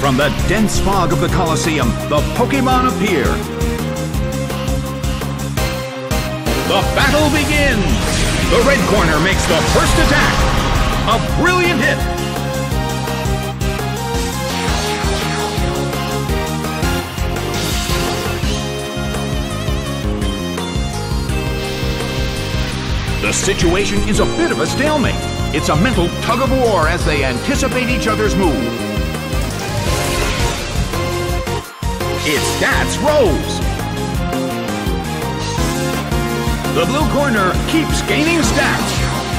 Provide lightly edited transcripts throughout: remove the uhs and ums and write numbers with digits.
From the dense fog of the Colosseum, the Pokémon appear. The battle begins! The red corner makes the first attack. A brilliant hit. The situation is a bit of a stalemate. It's a mental tug of war as they anticipate each other's move. Its stats rose. The blue corner keeps gaining stats.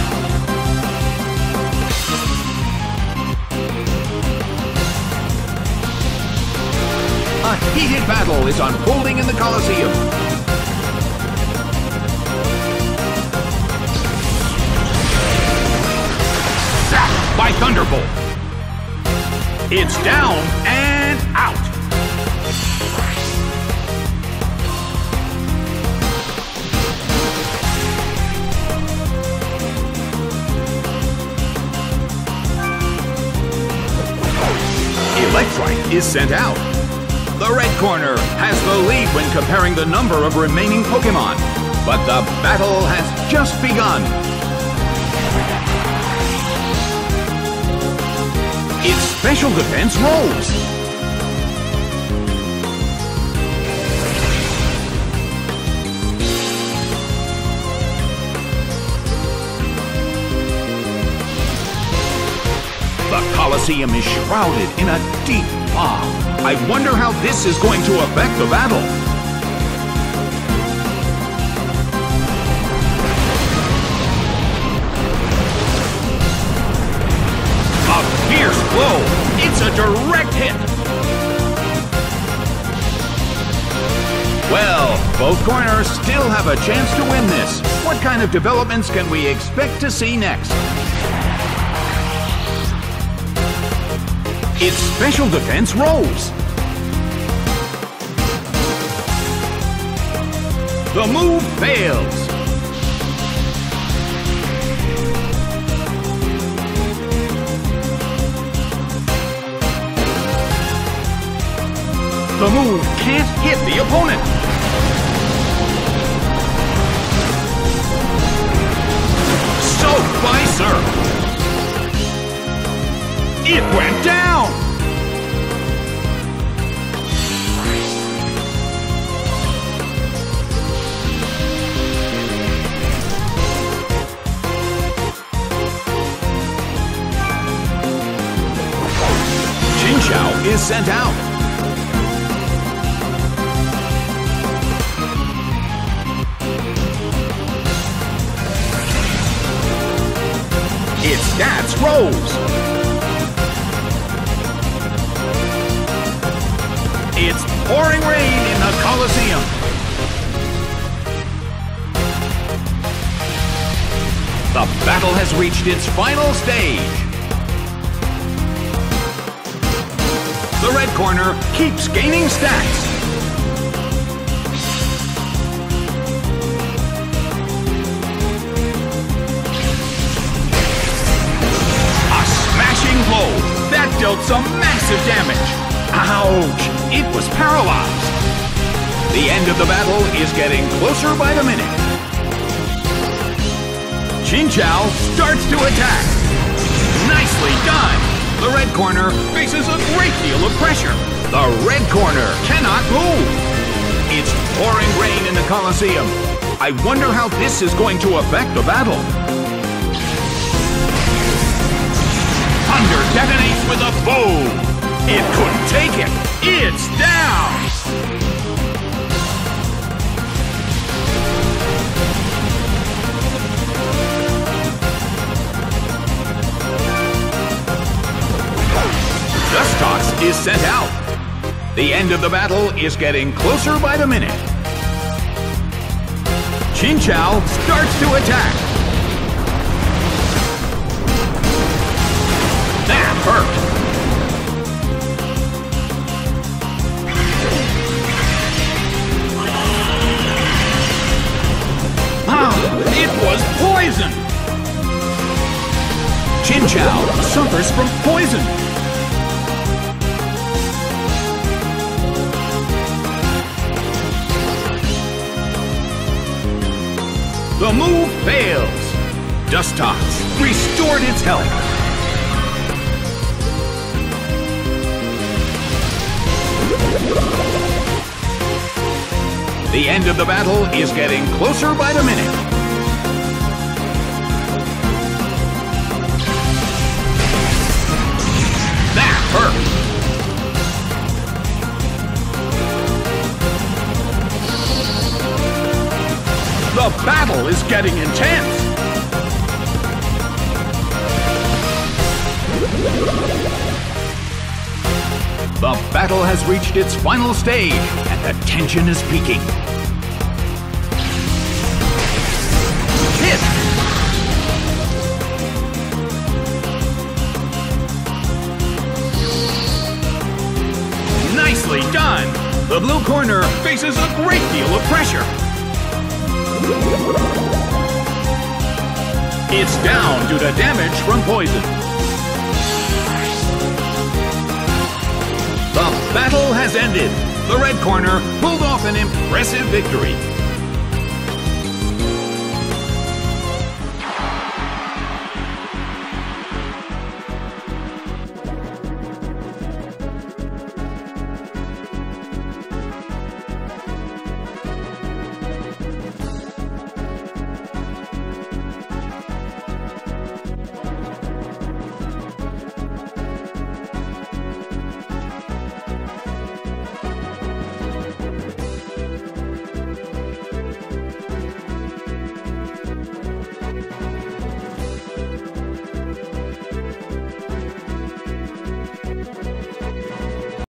A heated battle is unfolding in the Colosseum. Zapped by Thunderbolt. It's down and out. Electrike is sent out. The red corner has the lead when comparing the number of remaining Pokémon, but the battle has just begun. Its special defense rose. The Colosseum is shrouded in a deep fog. I wonder how this is going to affect the battle. A fierce blow! It's a direct hit! Well, both corners still have a chance to win this. What kind of developments can we expect to see next? Its special defense rose. The move fails. The move can't hit the opponent. Soaked by Surf. It went down! Chinchou is sent out. Its stats rose. It's pouring rain in the Colosseum. The battle has reached its final stage. The red corner keeps gaining stats. A smashing blow that dealt some massive damage. Ouch! It was paralyzed. The end of the battle is getting closer by the minute. Chinchou starts to attack. Nicely done! The red corner faces a great deal of pressure. The red corner cannot move. It's pouring rain in the Colosseum. I wonder how this is going to affect the battle. Thunder detonates with a boom. It couldn't take it. It's down. Dustox is sent out. The end of the battle is getting closer by the minute. Chinchou starts to attack. That hurt. It was poison! Chinchou suffers from poison. The move fails. Dustox restored its health. The end of the battle is getting closer by the minute. That hurt. The battle is getting intense. The battle has reached its final stage, and the tension is peaking. Hit! Nicely done! The blue corner faces a great deal of pressure. It's down due to damage from poison. The battle has ended. The red corner pulled off an impressive victory.